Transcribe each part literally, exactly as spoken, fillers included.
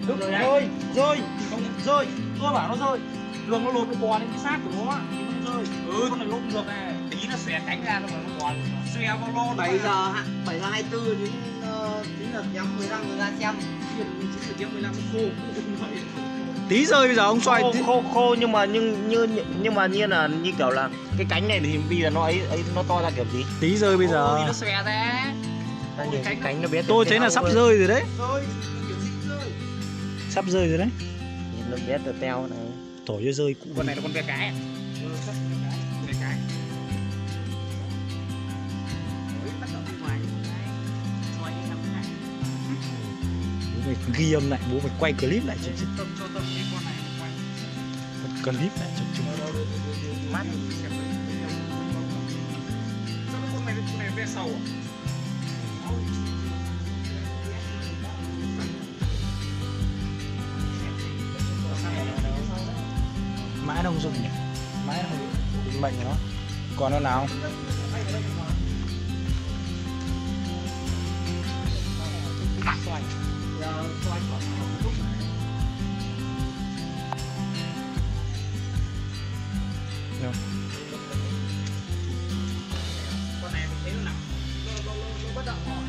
Đức rơi, rơi, rơi, tôi bảo nó rơi. Đường nó lột cái bò lên cái xác của nó thì nó rơi. Ừ, con này lột được này. Tí nó xòe cánh ra rồi nó bò xe vào lo. bảy giờ bảy giờ hai mươi tư đến chín giờ kém mười lăm người ra xem. chín giờ kém mười lăm khô. Tí rơi bây giờ ông xoay khô, khô khô nhưng mà nhưng như nhưng mà nhiên là như kiểu là cái cánh này thì bây giờ nó ấy ấy nó to ra kiểu gì? tí rơi bây giờ. Ôi, nó xòe ra. Ôi, cái cánh, cánh nó bé. Tôi thấy là sắp rơi rồi đấy. Rơi, kiểu gì rơi. Sắp rơi rồi đấy. Nhìn nó bé tờ teo này. Thổi cho rơi cụ. Con này là con ve cái. Ừ, ve cái. Bố mày ghi âm lại, bố mày quay clip lại cho chứ. Tâm cho tâm cái con này quay. Clip lại cho chúng. Mắt. Sao con này con này ve sầu à? Mãi nó không dùng nhỉ? Mãi nó không định mệnh nó. Còn nó nào? Xoay. Giờ xoay khoảng một lúc. Được. Con này mình thấy nó nằm nó nó nó bất động rồi.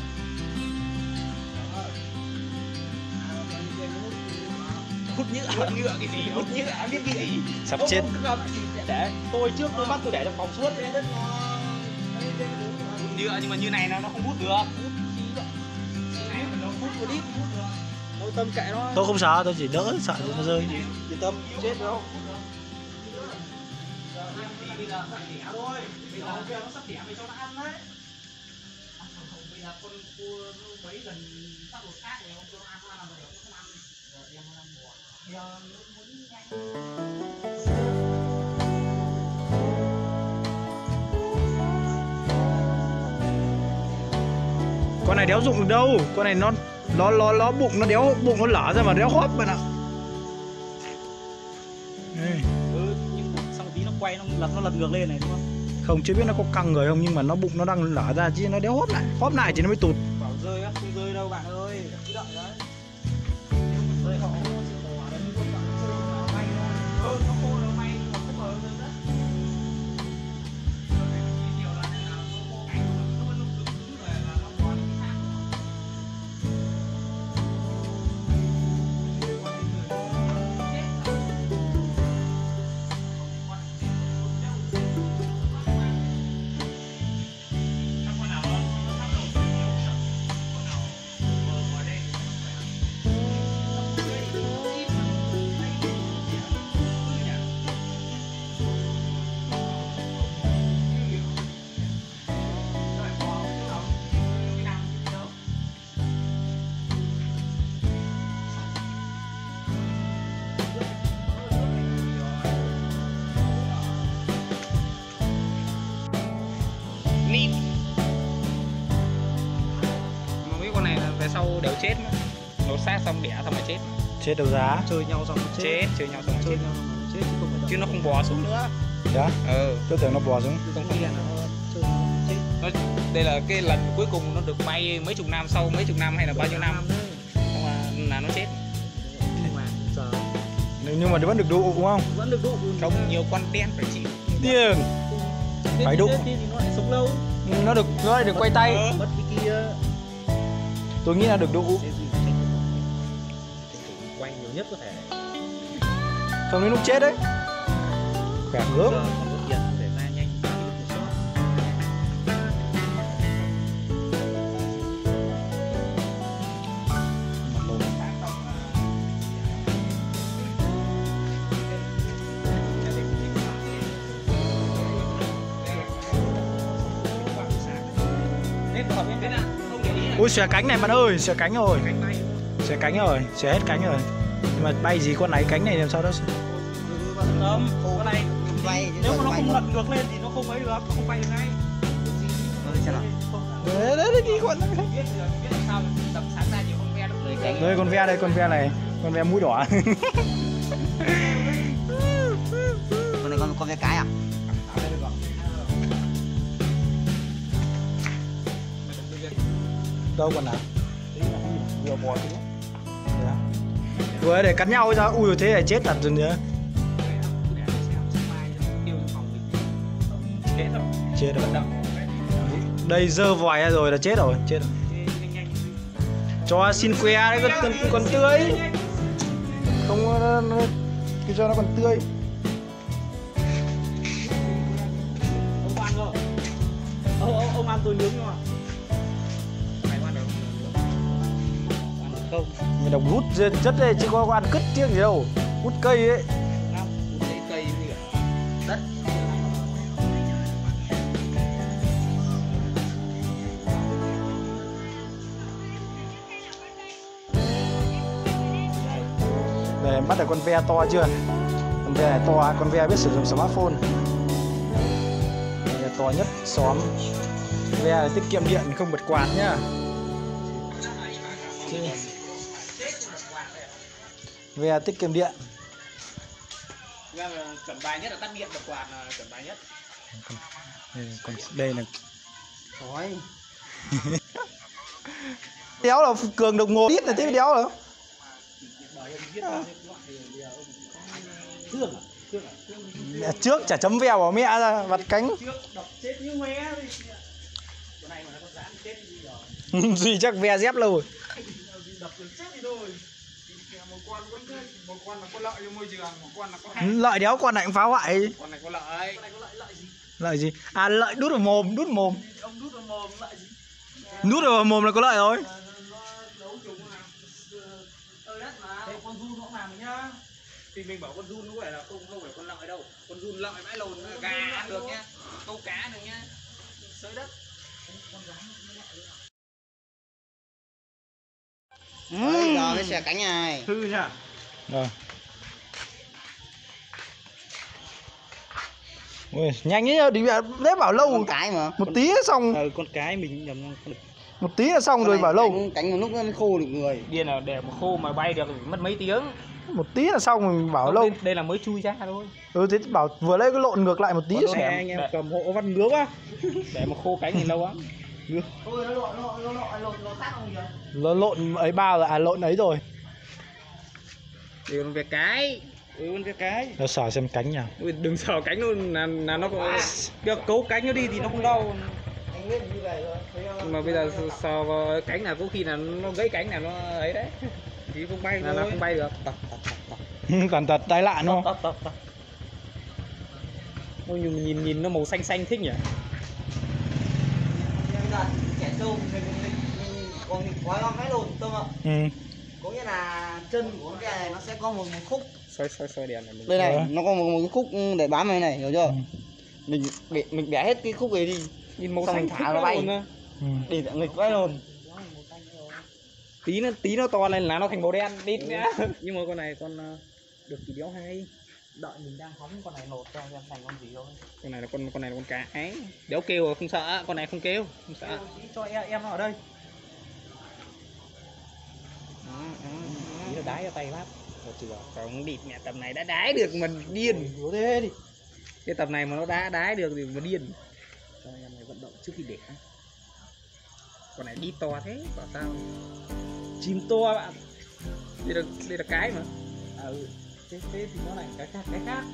Hút nhựa, hút nhựa cái gì? Hút nhựa biết cái gì? Sắp chết. Để tôi trước tôi bắt tôi để trong phòng suốt đấy đất nó hút nhựa nhưng mà như này nó nó không hút được. Hút cái này nó hút một ít hút được. Tôi tâm kệ nó. Tôi không sợ, tôi chỉ đỡ sợ nó rơi. Yên tâm, chết đâu. Bây giờ sắp đẻ thôi. Bây giờ kia nó sắp đẻ mày cho nó ăn đấy. Bây giờ con cua mấy lần sắp đột xác rồi ông cho nó ăn nó làm được không ăn. Rồi em nó ăn bò. Giờ nó muốn nhanh. Con này đéo dụng được đâu, con này nó nó nó nó bụng nó đéo bụng nó lở ra mà đéo hóp bạn ạ. Đây. Ừ, nhưng xong tí nó quay nó lật nó lật ngược lên này đúng không? Không chưa biết nó có căng người không nhưng mà nó bụng nó đang lở ra chứ nó đéo hóp lại, hóp lại thì nó mới tụt. Bảo rơi á, không rơi đâu bạn ơi, cứ đợi đấy. Nếu mà rơi họ sẽ bỏ đấy, không bạn rơi mà may thôi. Ừ, nó khô đâu may mà không mở rơi đó. Nhiều lần này là nó khô cánh nó nó nó cứng cứng rồi là nó còn cái xác. Mấy con này là về sau đều chết nữa. Nấu xác xong đẻ xong mà chết. Chết đâu giá. Chơi nhau xong chết. Chết, chơi nhau xong Chơi chết. nhau chết chứ không phải Chứ nó không bò xuống nữa. Đó. Ừ. Tôi tưởng nó bò xuống. Không không nó chơi chết. Nó, đây là cái lần cuối cùng nó được bay mấy chục năm sau mấy chục năm hay là bao nhiêu năm không là, là nó chết. nhưng mà giờ Nhưng mà nó vẫn được đụ đúng không? vẫn được độ. Không, nhiều con đen phải chịu. Tiền. Phải đụ. Thì nó lại sống lâu. Nó được nó lại được quay tay. Ừ. Mất cái kia. Tôi nghĩ là được đụ. Quay nhiều nhất có thể. Không đến lúc chết đấy. Khỏe gớm. Giờ còn có tiền để ra nhanh một shot. Ui xòe cánh này bạn ơi, xòe cánh rồi. Xòe cánh rồi, xòe hết cánh rồi. Nhưng mà bay gì con này cánh này làm sao đó. Không, con này Quay nếu mà nó không lật ngược lên thì nó không ấy được, nó không bay được ngay. Đấy đấy đi con. Biết biết làm sao tầm sáng ra nhiều con ve nó lưới cánh. Đây con ve đây, con ve này, con ve mũi đỏ. Con này con con ve cái à? Đâu con nào? Vừa bò chứ. Đấy. Vừa để cắn nhau ra, ui thế là chết thật rồi nhá. Chết rồi. Đây dơ vòi ra rồi là chết rồi, chết rồi. Cho xin que đấy, còn, còn, còn tươi. Không cứ cho nó còn tươi. Ông ăn không? Ông, ông, ông ăn tôi nướng không ạ? Mày ăn được không? Không. Mày đọc hút chất đây chứ có, có ăn cứt tiếc gì đâu. Hút cây ấy. Không, hút cây gì cả. Đất. Để bắt được con ve to chưa? Con ve này to, con ve biết sử dụng smartphone. Ve to nhất xóm. Ve này tiết kiệm điện không bật quạt nhá. Ve tiết kiệm điện. Chuẩn bài nhất là tắt điện bật quạt là chuẩn bài nhất. Đây, còn đây là Thôi. đéo là cường đồng hồ ít là thế đéo rồi. Thương à? Thương à? Trước chả chấm vèo vào mẹ ra vặt cánh. Trước đập chết như mé đi. Cái này mà nó có dán chết gì rồi. Duy chắc ve dép lâu rồi. Đập được chết đi thôi. Một con vẫn một con là có lợi cho môi trường, một con là có hại. Lợi đéo con này cũng phá hoại. Con này có lợi. Con này có lợi lợi gì? Lợi gì? À lợi đút vào mồm, đút mồm. Ông đút vào mồm lợi gì? Đút vào mồm là có lợi rồi. Thế con giun nó cũng làm nhá. Thì mình bảo con giun nó phải là không không phải con lợi đâu. Con giun lợi mãi lồn gà ăn được nhá. Câu cá được nhá. Sới đất. Bây giờ cái xẻ cánh này. Hư nhá. Rồi. Ui, nhanh ấy, đi lép bảo lâu. Con cái mà. Một tí là xong. Ừ, con cái mình nhầm con Một tí là xong rồi bảo lâu. Cánh, cánh một lúc nó mới khô được người. điên là để mà khô mà bay được mất mấy tiếng. Một tí là xong mình bảo lâu. Đây, đây là mới chui ra thôi. Ừ thế bảo vừa lấy cái lộn ngược lại một tí Để sẽ. anh em cầm hộ văn nước á. Để mà khô cánh thì lâu lắm. Ôi nó lộn nó lộn nó lộn nó sát không kìa. Nó lộn ấy bao rồi, à lộn ấy rồi. Để con về cái. Ừ, con về cái. Nó sờ xem cánh nào. Ui, đừng sờ cánh luôn là, là nó có được cấu cánh nó đi thì nó không đau. Anh biết như vậy rồi. Nhưng mà bây giờ sờ vào cánh là có khi là nó gãy cánh là nó ấy đấy. Thì không bay là nó không bay được. Toàn tật tai lạ nó. Tập tập tập. Ôi nhìn nhìn nhìn nó màu xanh xanh thích nhỉ. Nhưng mà trẻ trâu mình mình mình còn gói con cái lồn tôm ạ. Ừ. Có nghĩa là chân của con cái này nó sẽ có một, một khúc. Xoay xoay xoay đèn này mình. Đây này, Đó. nó có một, một cái khúc để bám này này, hiểu chưa? Ừ. Mình bẻ, mình bẻ hết cái khúc ấy đi. Nhìn màu Xong xanh thả thích nó bay. luôn á. Ừ. Để tặng nghịch vãi lồn. Tí nó tí nó to lên là nó thành màu đen đít nhá. Nhưng mà con này con uh, được kỳ đéo hay. Đợi mình đang hóng con này nột cho xem thành con gì thôi. Con này là con con này là con cá ấy. Đéo kêu rồi không sợ, con này không kêu, không sợ. Cho em, em nó ở đây. Tí nó đái ra tay bác. Rồi chưa, còn địt mẹ tầm này đã đái được mình điên. Cố thế đi. Cái tầm này mà nó đã đái được thì mà điên. Cho em này vận động trước khi đẻ. Con này đi to thế, bảo sao? Chim to bạn. Đây là đây là cái mà. À, ừ. Thế, thế thì nó này cái khác cái khác.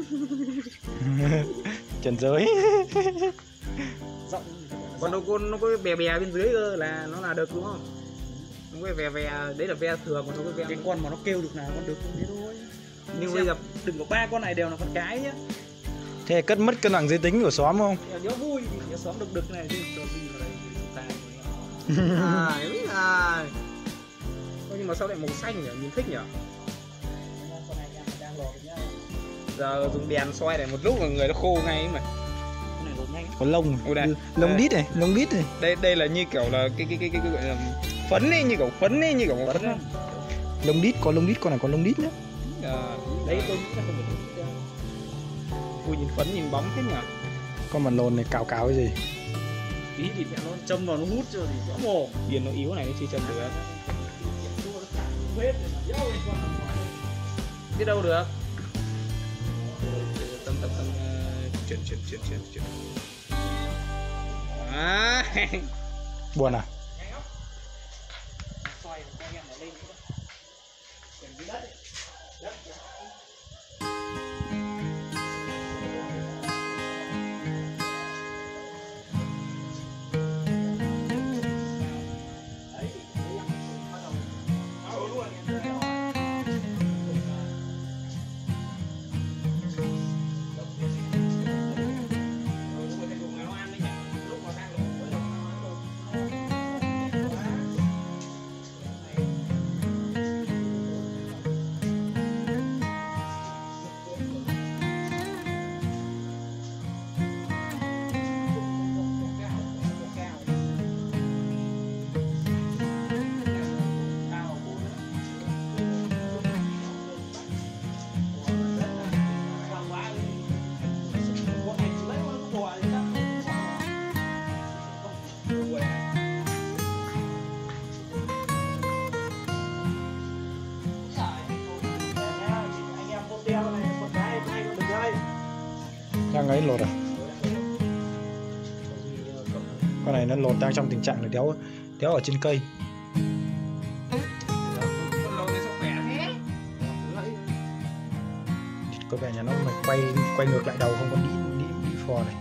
Trần giới. Rộng. Còn nó con nó có bè bè bên dưới cơ là nó là được đúng không? Nó có ve ve đấy là ve thường, còn nó có ve cái con mà nó kêu được là con được thế thôi. Nhưng bây giờ đừng có ba con này đều là con cái nhá. Thế cất mất cân bằng giới tính của xóm không? Nếu vui thì nếu xóm đực đực này thì đồ gì vào đây ta. À, đúng rồi. Ôi, nhưng mà sao lại màu xanh nhỉ? Nhìn thích nhỉ? Giờ dùng đèn soi để một lúc là người nó khô ngay mà. Con này đột nhanh. Có lông. Ôi đây. Lông đít này, lông đít này. Đây đây là như kiểu là cái cái cái cái, cái gọi là phấn ấy, như kiểu phấn ấy, như kiểu phấn ấy. Lông đít, có lông đít, con này có lông đít nữa. À, đấy tôi nghĩ là không phải. Ui nhìn phấn nhìn bóng thế nhỉ? Con mặt lồn này cào cào cái gì? Tí thì mẹ nó châm vào nó hút cho thì rõ mồm. Điền nó yếu này nó chưa châm được. Biết đâu được. Tâm tâm tâm chuyển chuyển chuyển chuyển chuyển. À. Buồn à? Đang ấy lột à? Con này nó lột đang trong tình trạng là đéo đéo ở trên cây. Có vẻ nhà nó mày quay quay ngược lại đầu không có đĩ đĩ đĩ phò này.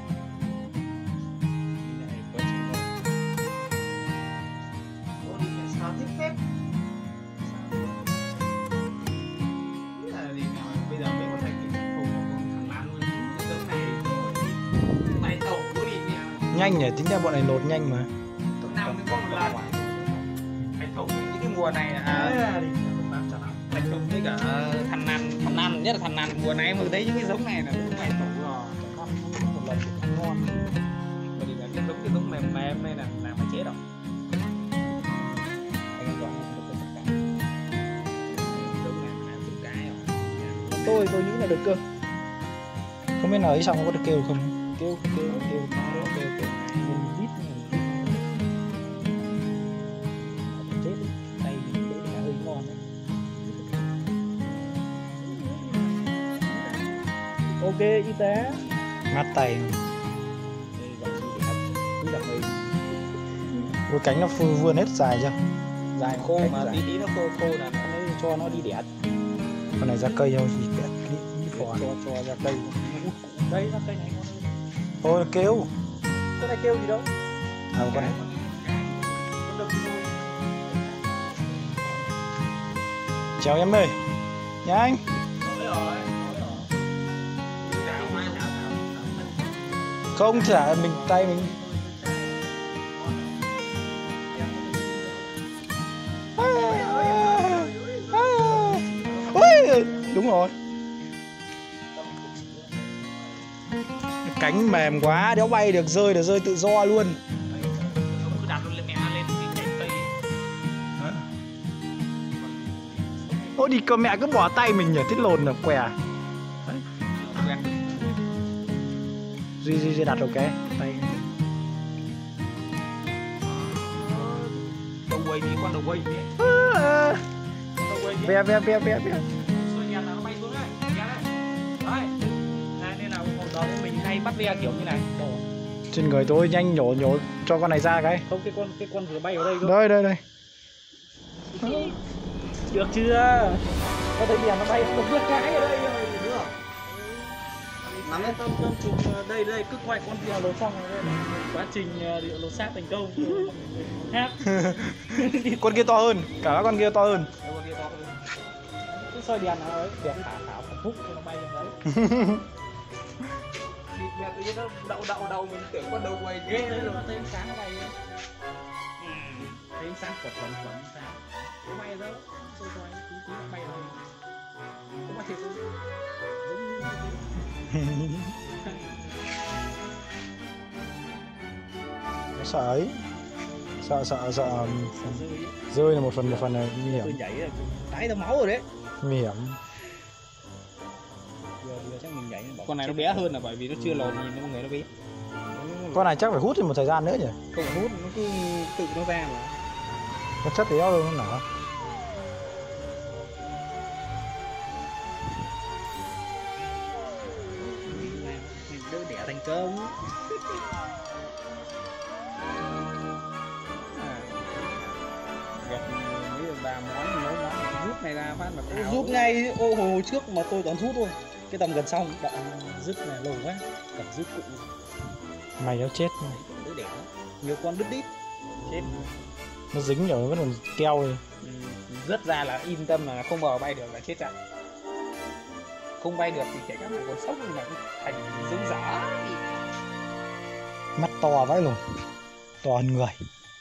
Nhanh nhỉ, tính ra bọn này lột nhanh mà. Năm mới có một lần. Thành thùng những cái mùa này à, thành thùng với cả thằn nằn, thằn nằn nhất là thằn nằn mùa này mới thấy những cái giống này là cũng phải thùng rồi. Con một lần thì không ngon. Bởi vì là cái giống cái giống mềm mềm này là làm phải chế đâu. Anh em gọi là giống cái giống này là giống cái rồi. Tôi tôi nghĩ là được cơ. Không biết nào ấy xong có được kêu không? Kêu kêu kêu kêu kêu kêu kêu vít chết tay đấy là hơi ngon đấy. Ok y tế. Mát tay. Cái cánh nó vươn hết dài chưa? Dài khô mà tí tí nó khô khô là nó mới cho nó đi đẻ. Con này ra cây thôi gì cả. Đi phò cho cho ra cây. Đây ra cây này ngon. Thôi kêu. Con này kêu gì đâu. À con này. Chào em ơi. Nhanh. Không trả mình tay mình. Ôi, đúng rồi. Cánh mềm quá, đéo bay được, rơi được rơi tự do luôn. Cứ đặt luôn lên mẹ lên cái cành cây. Ôi đi cơ mẹ cứ bỏ tay mình nhỉ, thích lồn là què. Duy duy duy đặt ok tay. Đầu quay đi, con đầu quay đi. Ve ve ve ve ve. Rồi nhà nó bay xuống đấy, nhà đấy. Đấy. Nên là hồi đó mình hay bắt ve kiểu như này. Trên người tôi nhanh nhổ nhổ cho con này ra cái. Không, cái con cái con vừa bay ở đây cơ. Đây đây đây. Được chưa? Có thấy đèn nó bay không biết cái ở đây rồi nữa. Nắm lên tâm tâm chụp đây đây cứ quay con kia lột xong rồi đây. Quá trình lột xác thành công. Hát. Con kia to hơn, cả các con kia to hơn. Con kia to hơn. Cứ soi đèn nó ấy, đèn thả thả hút cho nó bay lên đấy. Mẹ tự nhiên nó đậu đậu đầu mình tưởng con đầu quay ghê đấy rồi nó thấy ánh sáng nó bay lên. Thấy ánh sáng cột phần phần sáng. Nó bay đó, xoay xoay tí tí nó bay lên. Cũng bay thiệt luôn. Nó sợ ấy, sợ sợ sợ rơi là một phần một phần là nguy hiểm. Tôi nhảy là đáy ra máu rồi đấy. Nguy hiểm. Giờ, giờ chắc mình nhảy con này nó bé hơn là bởi vì nó chưa lột nhìn nó người nó bé. Con này chắc phải hút thì một thời gian nữa nhỉ? Không phải hút, nó cứ tự nó ra mà. Nó chất đéo đâu nó nở. Mình đỡ đẻ thành công. Gặp mấy ba món nấu món rút này này ra phát mà Rút ngay ô hồ trước mà tôi toàn rút thôi. Cái tầm gần xong đợi rứt này lâu quá. Cần rút cụ. Mày nó chết. đứa đẻ Nhiều con đứt đít. chết. Nó dính rồi vẫn còn keo rồi. Ừ, rớt ra là yên tâm là không bò bay được là chết chặt. Không bay được thì kể cả mày còn sống nhưng mà cũng thành giống giỏ. Mắt to vãi luôn. To hơn người.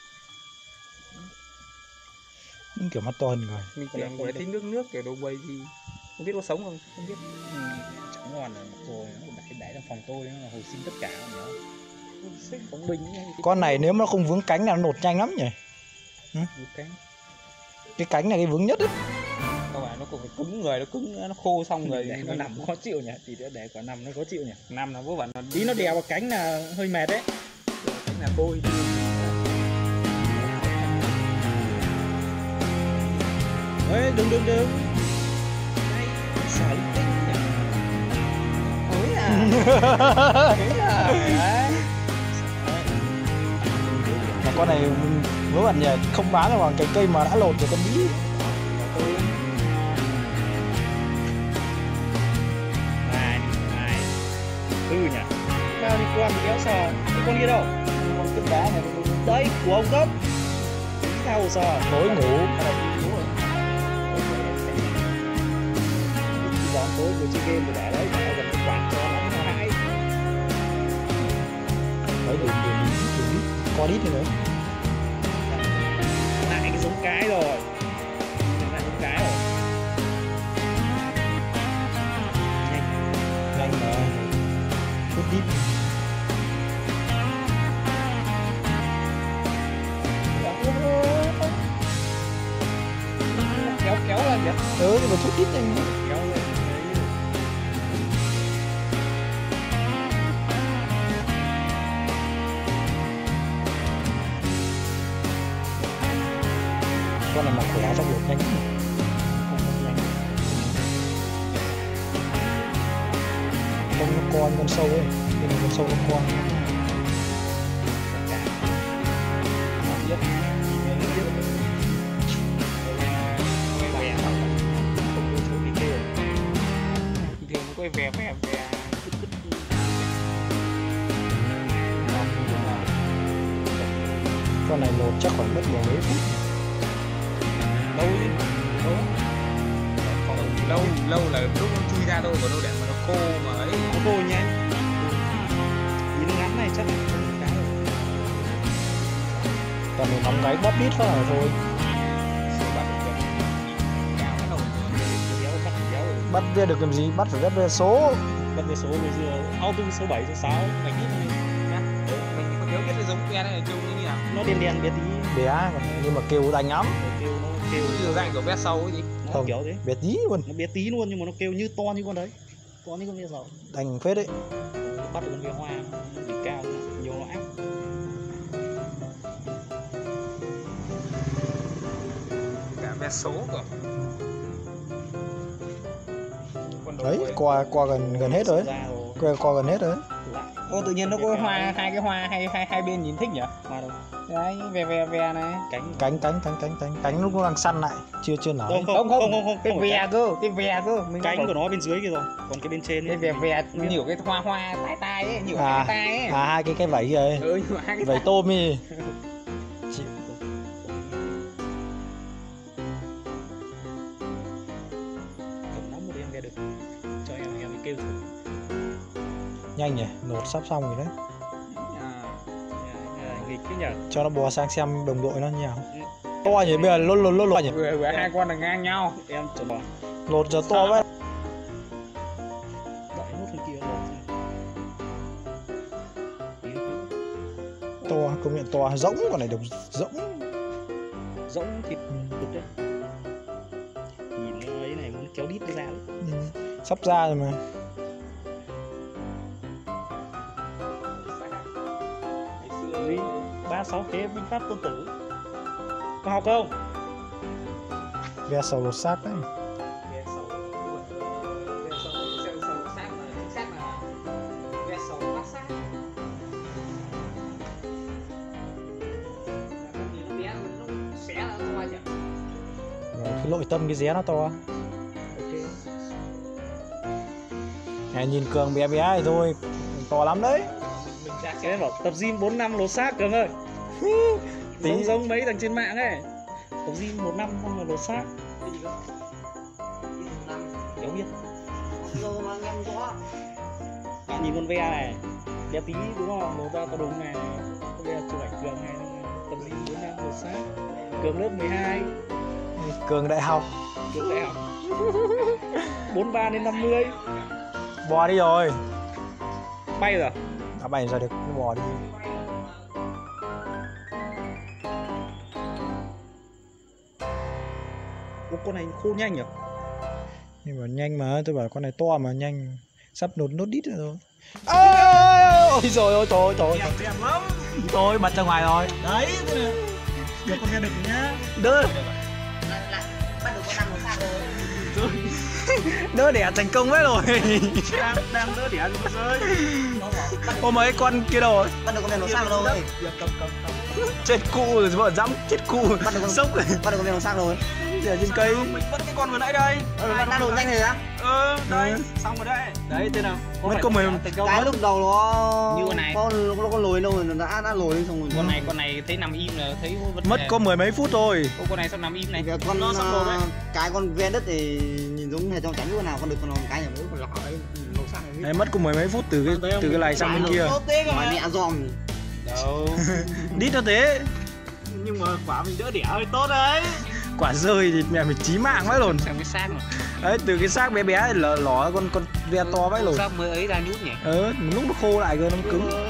Những kiểu mắt to hơn người. Mình tưởng người thích nước nước kiểu đồ bầy gì không biết có sống không, không biết. Ừ, chẳng ngon rồi nó đẩy đẩy trong phòng tôi nó là hồi sinh tất cả nữa. Bóng binh Con này nếu mà không vướng cánh là nó nột nhanh lắm nhỉ. Ừ? Cái Cái cánh này cái vướng nhất ấy. các bạn nó cũng phải cứng người, nó cứng nó khô xong rồi Để nó nằm khó chịu nhỉ, thì để quả nằm nó khó chịu nhỉ. nằm là vô vẩn nó Tí nó đèo vào cánh là hơi mệt đấy. cánh là bôi. Ê, đừng đừng đừng. Xả linh tinh nhỉ. Ôi à. Ôi à. Đấy. Mà con này vớ vẩn nhỉ, không bán được bằng cái cây mà đã lột rồi con bí. Này, này. Ừ nhỉ. Nào đi con thì kéo sò. Cái con kia đâu? Con cướp đá này. Đấy, của ông cấp. Sao sò? Tối ngủ. Dọn tối vừa chơi game rồi để đấy, để gần cái quạt cho nó nó hãi. Đấy, đừng đừng đừng đừng có đít nữa. Lại cái giống cái rồi. Lại giống cái rồi. Nhanh, nhanh mà. Hút đít. Kéo kéo lên vậy. Ừ, nhưng mà hút đít nhanh. Kéo lên. Con này mà khỏe trong lột nhanh. Không nó con con sâu ấy, cái này con sâu nó con. Quay về về về Con này lột chắc khoảng mất mười mấy phút. lâu chứ lâu lâu là lúc nó chui ra thôi, còn đâu để mà nó khô mà ấy Nó khô nhanh. Nhìn ngắn này chắc không cái rồi. Toàn mình nóng gáy bóp đít thôi là thôi. Bắt về được làm gì? Bắt phải bắt về số. Bắt về số bây giờ auto số bảy, số sáu. Mày biết này. mình có thiếu biết cái giống que này là trông như nào. Nó đen đen bé tí. Bé nhưng mà kêu đánh lắm. Kêu nó kêu như dạng kiểu bé sâu ấy gì. Nó không, kiểu thế. Bé tí luôn. Nó bé tí luôn nhưng mà nó kêu như to như con đấy. To như con ve sầu. Đánh phết đấy. Bắt được con ve hoa đỉnh cao nhiều loại. Cả bé số cơ. Đấy, qua qua gần gần hết rồi. Qua qua gần hết rồi. Ô tự nhiên nó có hoa, hai cái hoa hai hai hai bên nhìn thích nhỉ? Hoa đâu? Đấy, ve ve ve này. Cánh cánh cánh cánh cánh cánh cánh lúc nó đang săn lại, chưa chưa nở. Không không không không không, cái ve cơ, cái ve cơ. Mình Cánh của nó bên dưới kia rồi, còn cái bên trên cái ve ve nhiều cái hoa hoa tai tai ấy, nhiều à, cái tai ấy. À hai cái cái vảy rồi. Ừ, nhưng mà hai cái Vảy tôm đi. Cầm nắm một em ve được. Cho em em kêu. Nhanh nhỉ, nốt sắp xong rồi đấy. Nghịch cái nhở. Cho nó bò sang xem đồng đội nó như nào. To nhỉ, bây giờ lột lột lột lột nhỉ. vừa vừa hai con là ngang nhau. Em cho bò. Lột giờ to quá. Đợi nút thằng kia rồi. To, công nhận to, rỗng con này đồng rỗng. Rỗng thịt đục đấy. Nhìn nó ấy này muốn kéo đít nó ra đấy. Ừ. Sắp ra rồi mà. Ba sáu thế binh pháp tôn tử. Có học không? Ve sầu lột xác đấy. Ve sầu ve sầu ve sầu xác là chính xác là ve sầu bát xác. Nó bé nó xé là to chứ. Rồi, cái nội tâm cái ré nó to. Ok. Này, nhìn Cường bé bé thì thôi, to lắm đấy. Mình ra cái bảo tập gym bốn năm lột xác Cường ơi. Tí- Giống giống mấy thằng trên mạng ấy. Tập gym một năm xong rồi lột xác. Đéo biết. Bạn nhìn con ve này, bé tí đúng không? Lột ra to đúng này. Con ve chụp ảnh Cường này, tập gym bốn năm lột xác. Cường lớp mười hai, Cường đại học. Cường đại học. bốn mươi ba đến năm mươi. Bò đi rồi. Bay rồi. Đã bay ra được, nó bò đi. Ô, con này khô nhanh nhỉ? Nhưng mà nhanh mà, tôi bảo con này to mà nhanh. Sắp nốt nốt đít rồi. À, ôi rồi ôi trời ơi trời ơi. Đẹp lắm. Tôi bật ra ngoài rồi. Đấy, được con ve đực nhá. Đỡ, bắt đầu có năm một sao rồi. đỡ đẻ thành công hết rồi. Đang đang đỡ đẻ rơi. Ôi mấy con kia đâu rồi? Bắt đầu có đèn màu xanh rồi. Cầm cầm cầm. Chết cụ rồi, vợ dẫm chết cụ. Bắt đầu con Sốc rồi. bắt đầu có đèn màu xanh rồi. Ở trên cây. Mình vẫn cái con vừa nãy đây. Ờ, đang đổ nhanh rồi á. Ờ, đây, Ừ. xong rồi đấy. Đấy, thế nào? Mất có mười- Cái lúc đầu nó Như con này. con nó con lồi đâu rồi, nó đã đã lồi lên xong rồi. Con này con này thấy nằm im là thấy vấn Mất đề. có mười mấy phút thôi. Ô, con này sao nằm im này? Cái con nó sắp lồi đấy. ờ, cái con ve đất thì nhìn giống hệt trong tránh con nào con được con cái nhà mới con lọ ấy màu xanh này. Đấy, mất có mười mấy phút từ cái từ cái này sang bên kia. Mà mẹ giòm. Đâu. Đít nó thế. Nhưng mà quả mình đỡ đẻ hơi tốt đấy. Quả rơi thì mẹ mình chí mạng vãi lồn. Xem cái xác mà. Đấy, từ cái xác bé bé lỏ lỏ con con ve to vãi lồn. Xác mới ấy ra nhút nhỉ? Ờ, lúc nó khô lại cơ nó cứng.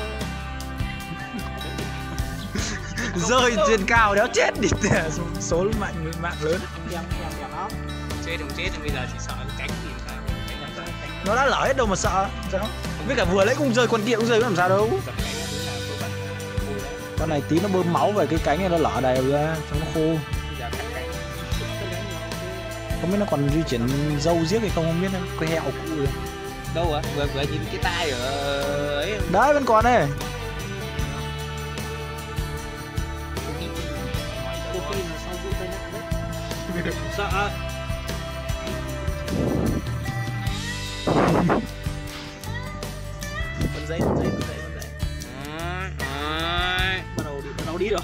Rơi trên cao đéo chết đi. Số, số mạnh mạng lớn. Đẹp đẹp đẹp lắm. Chết không chết thì bây giờ chỉ sợ cái cánh thì sao? Cánh làm sao? Cánh Nó đã lở hết đâu mà sợ. Sao? Với cả vừa lấy cũng rơi, con kia cũng rơi, nó làm sao đâu. dập cánh là thứ là số phận. Ôi đấy. Con này tí nó bơm máu về cái cánh này nó lở đầy ra cho nó khô. Bây giờ cắt cánh. Không biết nó còn di chuyển dâu riếc hay không, không biết nữa. Cái heo cụ rồi. Đâu ạ? Vừa vừa nhìn cái tai ở ấy. Đấy vẫn còn đây. Cô Phi là sau vụ tai nạn đấy. Sợ. Con giấy, con giấy, con giấy, con giấy. Bắt đầu đi, bắt đầu đi rồi.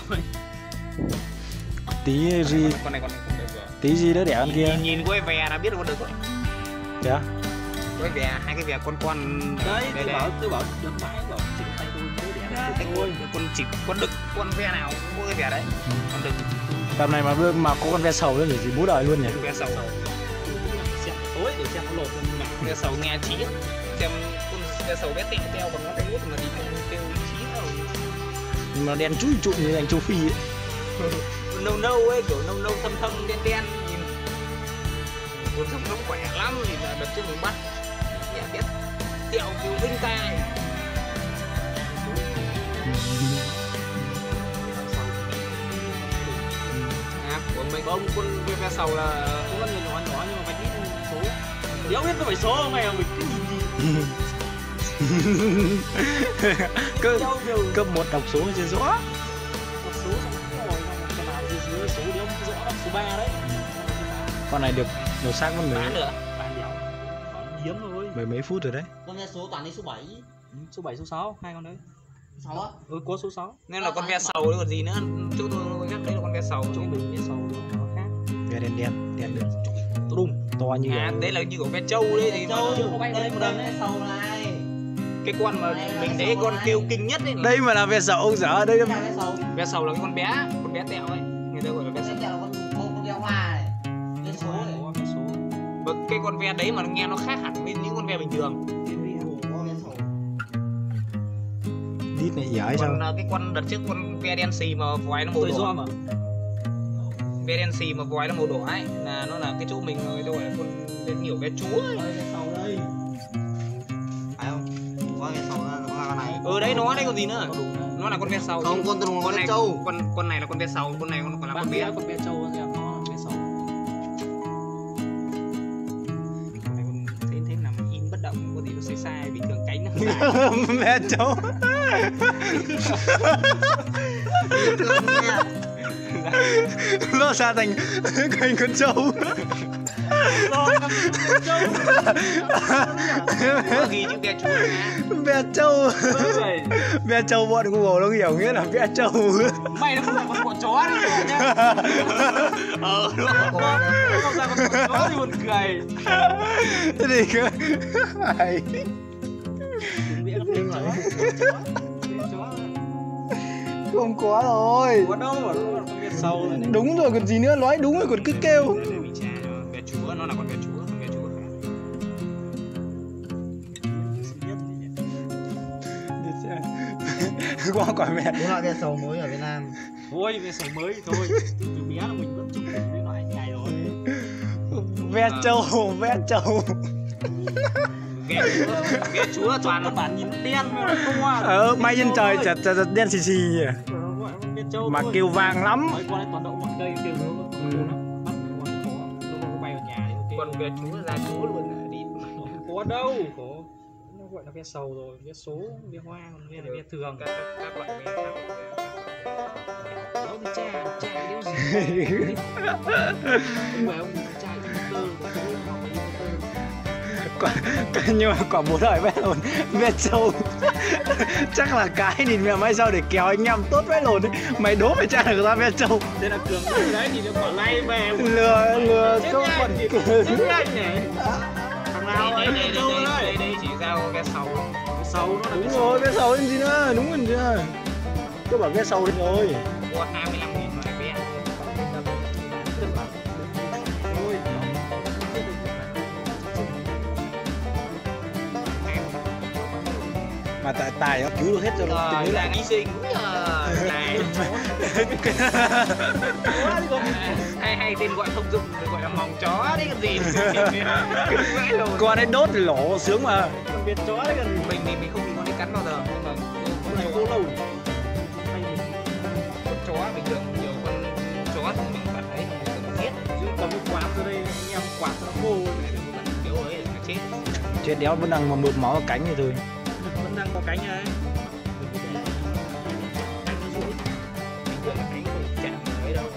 Tí gì Con này con này không được rồi. tí gì đỡ đẻ con kia. Nhìn, nhìn cái ve là biết là con được rồi. Thế á? Cái ve, hai cái ve con con đấy, tôi bảo tôi bảo được mãi bảo chỉnh tay tôi mới đẻ tay tôi. Con chỉ con đực, con ve nào cũng có cái ve đấy. Con đực. Tầm này mà mà có con ve sầu nữa thì gì bú đời luôn nhỉ. Ve sầu. Xem tối để xem nó lột lên mặt. Ve sầu nghe trí. Xem con ve sầu bé tẹo teo bằng ngón tay út mà đi kêu trí đâu. Nó đen chúi trụi như anh châu Phi ấy. Nâu nâu ấy, kiểu nâu nâu thâm thâm đen đen nhìn cuộc sống nó khỏe lắm thì là đợt trước mình bắt nhẹ biết tẹo kiểu vinh tai. À, của mình có ông con ve ve sầu là cũng rất nhỏ nhỏ nhưng mà phải ít số. Đéo biết có phải số không mày, mình cứ nhìn gì. Cứ cấp một đọc số chưa rõ. Một số xong rồi còn nào dưới dưới số đéo rõ lắm, số ba đấy. Con này được đầu xác con Bán mười nữa, bán đéo. Còn hiếm thôi. mười mấy phút rồi đấy. Con ve số toàn đi số bảy. Ừ, số bảy, số sáu, hai con đấy. sáu á. Ừ, có số sáu. Nên là con ve sầu đấy còn gì nữa. Chỗ tôi tôi nhắc đấy là con ve sầu, chỗ mình ve sầu nó khác. Ve đen đen đen đen Đùng. to như À, vậy. đấy là như của ve trâu đấy thì nó chưa có bay đây đây một một đợt lần. đấy sầu này. Cái con mà mình thấy con kêu kinh nhất đấy. Đây mà là ve sầu ông dở đây. Cái ve sầu. Ve sầu là cái con bé, con bé tẹo ấy. Người ta gọi là ve sầu. Cái là con con con ve hoa này. Ve số này. Ve số. Và cái con ve đấy mà nó nghe nó khác hẳn với những con ve bình thường. Ủa, ve sầu. Đít này ỉa hay sao? Còn cái con đợt trước con ve đen xì mà vòi nó màu đỏ mà. Ve đen xì mà vòi nó màu đỏ ấy là nó là cái chỗ mình người ta gọi là con cái kiểu ve chúa ấy. Ve sầu đây. Phải không? Có ve sầu là con này. Ừ đấy nó đấy còn gì nữa. Nó là con ve sầu. Không, con tôi con con này trâu. con con này là con ve sầu, con này con còn là con bé. Con bé trâu xem nó là bé sầu. Con này con thế thế nằm im bất động có gì nó sai sai bình thường cánh nó dài. Mẹ cháu. Nó ra thành thành con trâu. Có ghi chữ bé chúa nha. Bé trâu. Bé trâu bọn Google nó hiểu nghĩa là bé trâu. Mày nó không phải con bọn chó đi nhá. Ờ đúng rồi. Không ra con bọn chó thì buồn cười. Thế thì cơ. Hay. Không có rồi. Có đâu mà nó con bé sâu rồi. Đúng rồi còn gì nữa, nói đúng rồi còn cứ kêu. Để mình tra cho bé chúa, nó là con bé chúa, con bé chúa khác. Qua quả mẹ. Đúng là cái sầu mới ở Việt Nam. Thôi bé sầu mới thôi. Từ bé là mình vẫn chụp cái loại này rồi. Ve trâu, ve trâu. Ghé chúa, ghé chúa toàn Các bạn nhìn đen mà không hoa. Ờ, may trên trời chật chật đen xì xì nhỉ. Mà kêu vàng lắm. Mấy con ấy toàn đậu mọi cây kêu nó bắt con có nó có bay vào nhà thì con bé chúa là chúa luôn đi. có đâu có nó gọi là ve sầu rồi, ve số, ve hoa, còn ve là ve thường. Các các loại ve khác. Ông cha, cha cái gì? Không phải ông cha cái motor, cái học cái motor. Quả, nhưng mà quả bố đời vét lồn ve trâu. Chắc là cái nhìn mẹ mai sau để kéo anh em tốt vét lồn ấy. Mày đố mày tra được ra ve trâu. Thế là Cường cái đấy thì nó quả lay về Lừa lừa chết câu nhanh, quần chết cười. nhanh này. Thằng nào ấy ve trâu đây, đây? đây chỉ ra ve sầu. Ve sầu nó là Đúng rồi, ve sầu lên gì nữa, đúng rồi chưa? Tôi bảo ve sầu lên rồi. Mua hai mươi lăm nghìn loại ve. Mà tại tài nó cứu được hết cho nó Rồi tính là lại. hy sinh. Này. hay hay tên gọi thông dụng gọi là mòng chó đấy còn gì. Con ấy đốt thì lỗ sướng mà. con ve chó đấy còn Mình mình mình không bị con ấy cắn bao giờ nhưng mà con này cô lâu. con chó bình thường nhiều con chó thì mình cảm thấy mình cần giết Chứ cầm cái quạt ra đây anh em quạt cho nó khô kiểu ấy là chết. Chết đéo vẫn đang mà mượt máu ở cánh thì thôi. vẫn đang có cánh này. Bình thường là cánh chẳng mấy đâu.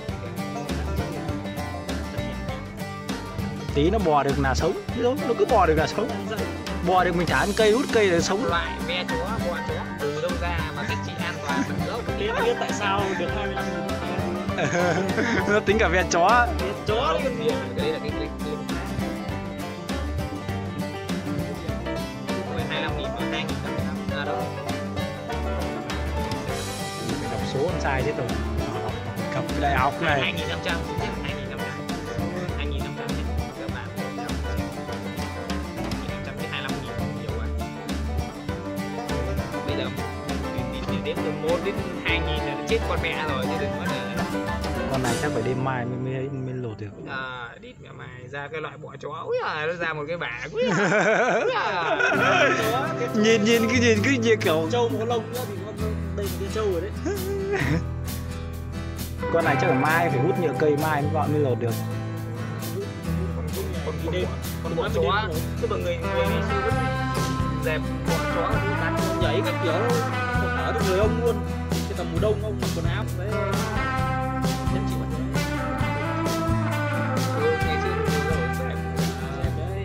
Tí nó bò được là sống, nó nó cứ bò được là sống. Bò được mình thả ăn cây, hút cây là sống. Loại ve chó bò chó từ đâu ra mà cách trị an toàn tận gốc. Biết biết tại sao được hai mươi lăm nghìn. Nó tính cả ve chó. Ve chó đấy con gì? Cái đấy là cái clip hai mươi lăm nghìn và hai nghìn à đâu. Phải đọc số con sai chết rồi. Học cấp đại học này. hai nghìn năm trăm hai nghìn năm trăm hai nghìn năm trăm các bạn hai nghìn năm trăm với hai mươi lăm nghìn nhiều quá. Bây giờ mình đếm từ một đến hai nghìn là chết con mẹ rồi chứ đừng có để Con này chắc phải đêm mai mới mới, mới lột được. à, đít mẹ mày ra cái loại bọ chó úi à, nó ra một cái bả úi à, úi à. Nhìn nhìn cái nhìn cứ như kiểu Trâu mà có lông nữa thì con đây là cái trâu rồi đấy. con này chắc là mai phải hút nhựa cây mai mới gọn mới lột được. Con con con bọ chó tức là người người ngày xưa vẫn dẹp bọ chó đánh Nhảy các kiểu không ở được người ông luôn. Cái tầm mùa đông ông mặc quần áo đấy thôi. Em chịu vậy. ừ, ngày xưa rồi dẹp Dẹp đấy.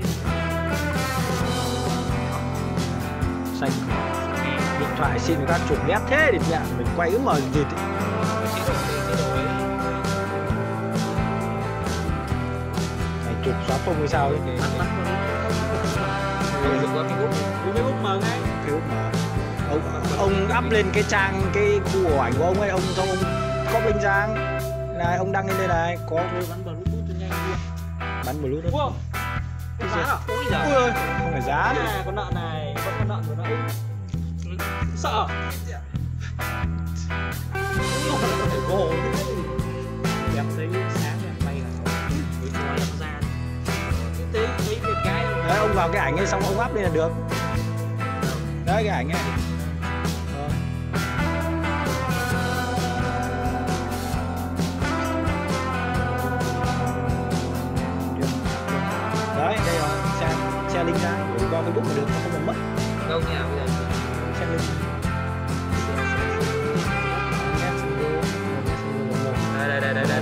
Xanh. Điện thoại xin người ta chụp nét thế thì mẹ mình quay cứ mờ gì thì. chế độ chế độ ấy Này chụp xóa phông hay sao ấy. Bắt bắt dùng qua Facebook. Uống cái úp mờ ngay. Phiếu mà ông ông up lên cái trang cái khu của ảnh của ông ấy, ông xong ông copy trang này ông đăng lên đây này có Thôi bắn bluetooth cho nhanh luôn. bắn bluetooth. Đúng không? Cái Bán gì? à? Ui Ui giời ơi, không phải giá nữa. À, con nợ này, vẫn con nợ của nó. Sợ. Không phải cổ. Em thấy sáng em bay là cái chó em ra. Thế thấy một cái Đấy, ông vào cái ảnh ấy xong ông up lên là được. Đấy cái ảnh ấy. Đấy, đây rồi, xe xe link ra, gửi qua Facebook là được, không cần mất. đâu nhỉ bây giờ Xe link. đây đây đây đây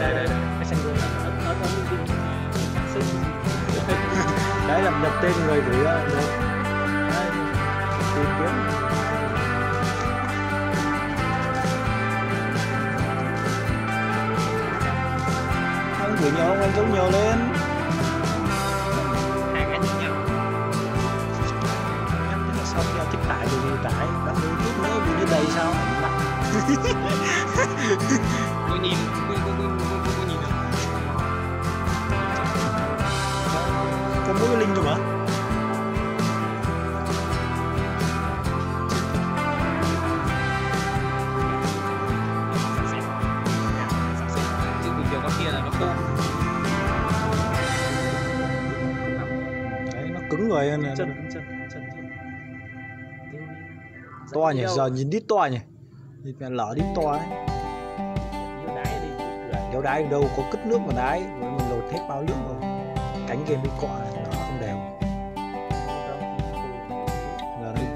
nhập tên người gửi ra được. Đây, tìm kiếm. Anh gửi nhiều không? Anh giống nhiều lên. Hai cái như nhau. Em thích là xong giờ thích tải thì gì tải, đăng lên chút nữa vì như đầy sao ảnh mặt. Tôi nhìn, tôi tôi tôi tôi tôi nhìn được. Có mỗi cái link thôi mà. Chứ bình thường con kia là nó khô. Đấy, nó cứng rồi nên chân chân chân to nhỉ, giờ nhìn đít to nhỉ, nhìn mẹ lỡ đít to ấy. Nhiều đáy đi. Kéo đáy đâu có cất nước mà đáy, rồi mình lột hết bao nước rồi, cánh kia bị cọ nó không đều. Giờ đây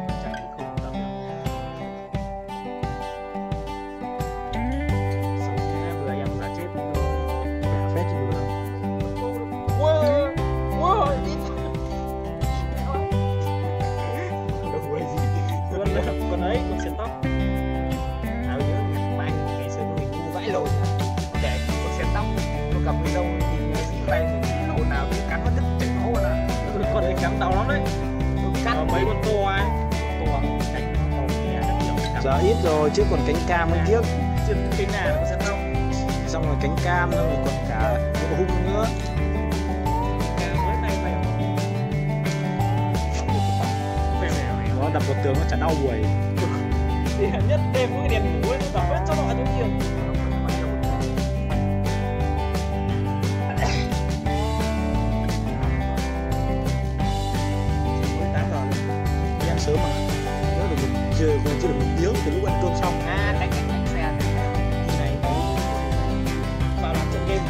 phết chứ được đâu. Con ấy con sẽ tóc. Áo nhớ mang ngày xưa mình mua vãi lộn để con xe tóc nó cầm cái râu thì nó xịt tay mình lộn nào cũng cắn nó đứt chảy máu rồi à. Con ấy cắn đau lắm đấy. Cắt Mấy con to ấy. To cánh nó to kìa rất nhiều. Giờ ít rồi chứ còn cánh cam bên trước, Trên cái nào nó sẽ tóc. xong rồi cánh cam xong rồi còn cả có hung nữa. Với tay mày. Về mèo. Nó đập vào tường nó chả đau buổi. Thì nhất đêm với cái đèn ngủ ấy nó bảo cho nó giống nhiều. Mới tám giờ rồi. Đi ăn sớm mà. Nhớ được một giờ còn chưa được một tiếng từ lúc ăn cơm xong. À, cánh cánh cánh xe Này Bảo làm trong game.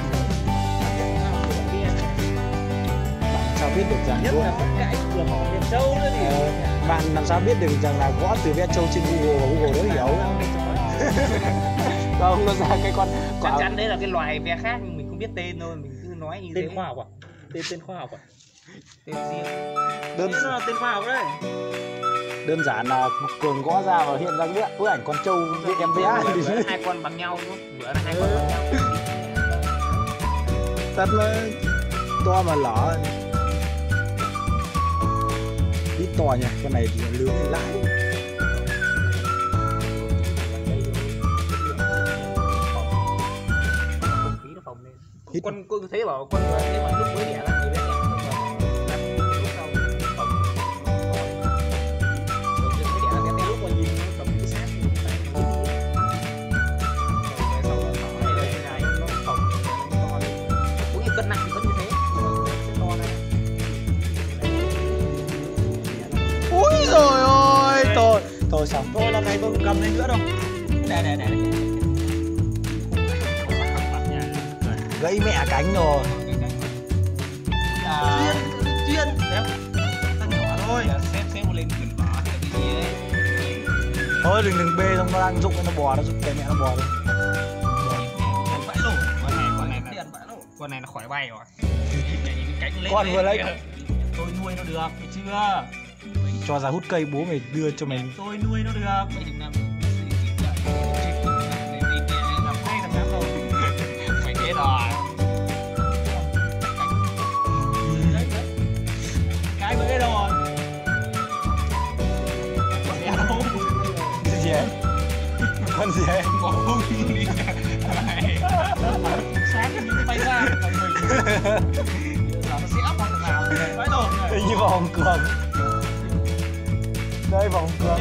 bạn sao biết được rằng Nhất là tất cả cửa mỏ Việt Châu nữa thì. Ờ, bạn làm sao biết được rằng là gõ từ Việt Châu trên Google và Google đỡ hiểu. Không, nó ra cái con chắc quả chắn đấy là cái loài ve khác nhưng mình không biết tên thôi, mình cứ nói như thế. Tên khoa học à? Tên tên khoa học à? Tên riêng. đơn Thế nó là tên khoa học đấy. đơn giản là Cường gõ ra và hiện ra cái bức ảnh con trâu biết em vẽ. Bữa là hai con bằng nhau đúng không? Bữa là hai con bằng nhau. Tất nó to mà lỏ. Ít to nhỉ, con này thì lưới hay lãi. Không khí nó phồng lên. Con con thấy bảo con thấy bảo lúc mới đẻ là gì đấy nhỉ? Lúc sau phồng. Đầu tiên mới đẻ là cái lúc mà nhìn nó cầm cái sát như thế này. Rồi sau đó nó hay là thế này nó phồng nó to lên. Cũng như cân nặng thì vẫn như thế. Nó to này. Úi rồi ôi, thôi thôi xong. Thôi lần này tôi không cầm lên nữa đâu. Đây đây đây. Gãy mẹ cánh rồi. À, Chuyên đấy. Tăng nhỏ thôi. xếp xếp lên mình bỏ cái gì đấy. Thôi đừng đừng bê xong nó đang rụng nó bò, nó rụng cái mẹ nó bò rồi. Vãi lổ. Con này con này là con này nó khỏi bay rồi. Cánh lên. Con vừa lấy Tôi nuôi nó được, thấy chưa? cho ra hút cây bố mày đưa cho mày. Tôi nuôi nó được. Mấy chục năm. Làm ngay thằng năm rồi. Mày chết rồi. Đấy, đấy. Cái với cái rồi. Con bé đâu? Cái gì ấy? Con gì ấy? Bỏ hung đi. Sáng thì nó bay ra. Còn mình là nó sẽ ấp vào thằng nào. Vãi lộn rồi. Hình như vòng Cường. Đây vòng Cường.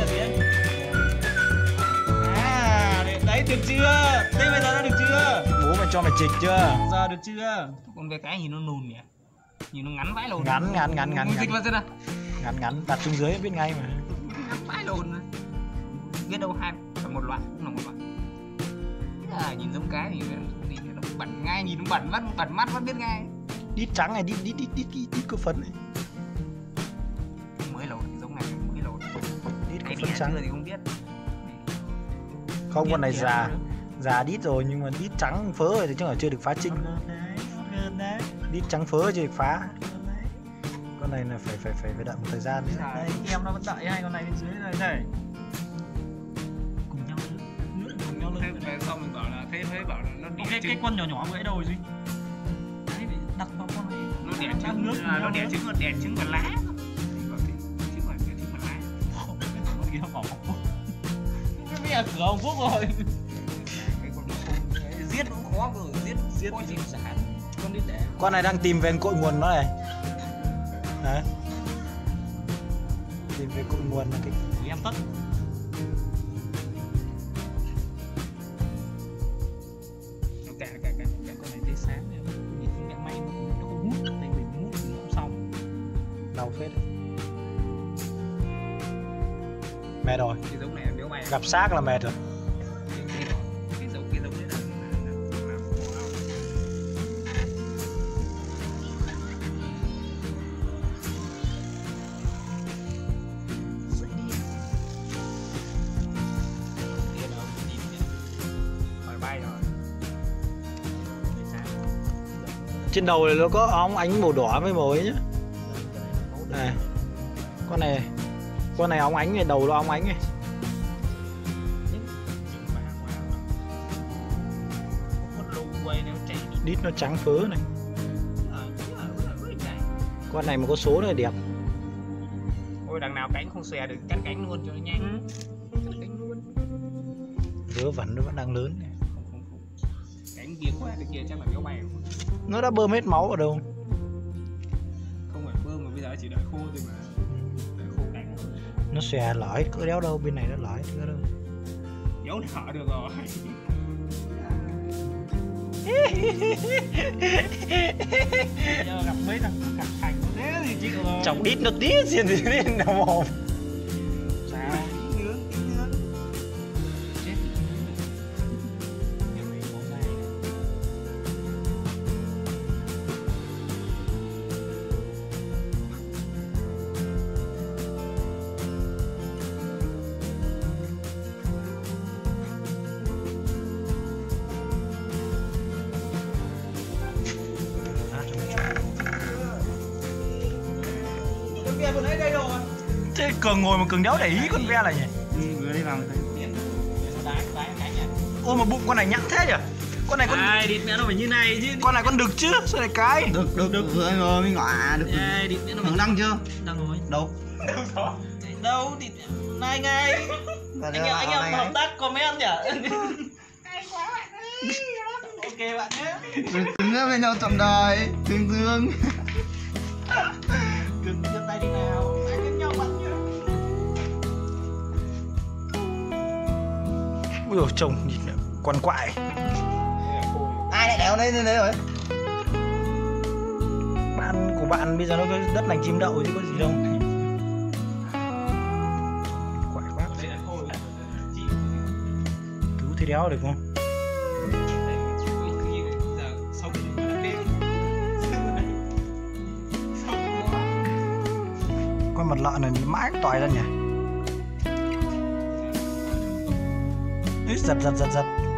À, đấy, đấy được chưa? Đây bây giờ đã được chưa? Bố mày cho mày chịch chưa? Giờ được chưa? Con bé cái nhìn nó nùn nhỉ? Nhìn nó ngắn vãi lồn. Ngắn ngắn ngắn ngắn Dịch ngắn vào xem nào. ngắn ngắn đặt xuống dưới biết ngay mà. Ngắn vãi lồn. Biết đâu hai một loại cũng là một loại. À, nhìn giống cái thì đi nó bẩn ngay, nhìn nó bẩn mắt bẩn mắt vẫn biết ngay. Đít trắng này, đít đít đít đít đít, đít có phấn này. Mới lồn giống này mới lồn. Đít có Cái phấn đĩa trắng. chưa thì không biết. Không, con này già già đít rồi nhưng mà đít trắng phớ rồi thì chứ là chưa được phá trinh. Đít trắng phớ chưa được phá. Con này là phải phải phải phải đợi một thời gian đấy. Đây em nó vẫn đợi hai con này bên dưới đây đây. Cùng nhau lớn, cùng nhau lớn. Thế xong mình bảo là thế thế bảo là nó đẻ cái trứng. cái con nhỏ nhỏ vừa ấy đâu rồi gì? Đấy để đặt vào con này. Nó đẻ trứng nước, à, nó đẻ trứng, nó đẻ trứng và lá. Trứng và trứng và lá. Con kia nó bỏ. Cái mẹ cửa ông Phúc rồi. Cái con nó không giết cũng khó rồi, giết giết con gì giả. Con đi để. Con này đang tìm về cội nguồn nó này. Đấy. Tìm về cội nguồn là cái Em tất. Nó cả cả cả cả con này tê sáng này. Nhìn không mẹ may nó không hút, tại mình hút thì nó không xong. đau phết đấy. Mệt rồi, Cái giống này nếu mày gặp xác là mệt rồi. cái cái giống cái giống đấy là bay rồi. Trên đầu này nó có óng ánh màu đỏ với màu ấy nhá. Này. Con này con này óng ánh này, đầu nó óng ánh này. Đít nó trắng phớ này. Con này mà có số này đẹp. Ôi đằng nào cánh không xòe được cắt cánh luôn cho nó nhanh. Cắt cánh luôn. Vớ vẩn nó vẫn đang lớn này. Không không không. Cánh kia quá cái kia chắc là béo bay rồi. Nó đã bơm hết máu ở đâu. Không phải bơm mà bây giờ chỉ đợi khô thôi mà. Đợi khô cánh rồi. Nó xòe lở hết cỡ đéo đâu, bên này nó lở hết cỡ đâu. Béo nở được rồi. Giờ gặp mấy thằng gặp thành thế thì chịu rồi. Chọc đít nó tí xiên thì lên nào mồm. Sao? Nướng nướng. Chết. Nhiều này có dai này. Con kia vừa nãy đây rồi. Thế Cường ngồi mà Cường đéo để ý con ve này nhỉ? Ừ, vừa đi vào thấy. Đái đái cái nhỉ. Ôi mà bụng con này nhẵn thế nhỉ? Con này con Ai địt mẹ nó phải như này chứ. con này con đực chứ, sao lại cái? Được được được vừa rồi mới ngọa được. Ai địt mẹ nó Thằng phải đăng chưa? đăng rồi. Đâu? Đâu địt này ngay. Và Anh em anh em hợp tác comment nhỉ. Hay quá bạn ơi. Ok bạn nhé. Đứng với nhau trọn đời, thương thương. Đừng đưa tay đi nào. Anh đến nhau bạn nhé. Ui dồi trông nhìn con quại. Ai lại đéo lên đấy rồi? Bạn của bạn bây giờ nó có đất lành chim đậu chứ có gì đâu. Quại quá. Đây là khô. Cứu thì đéo được không? Con mặt lợn này mãi tỏi ra nhỉ? Ít giật giật giật giật.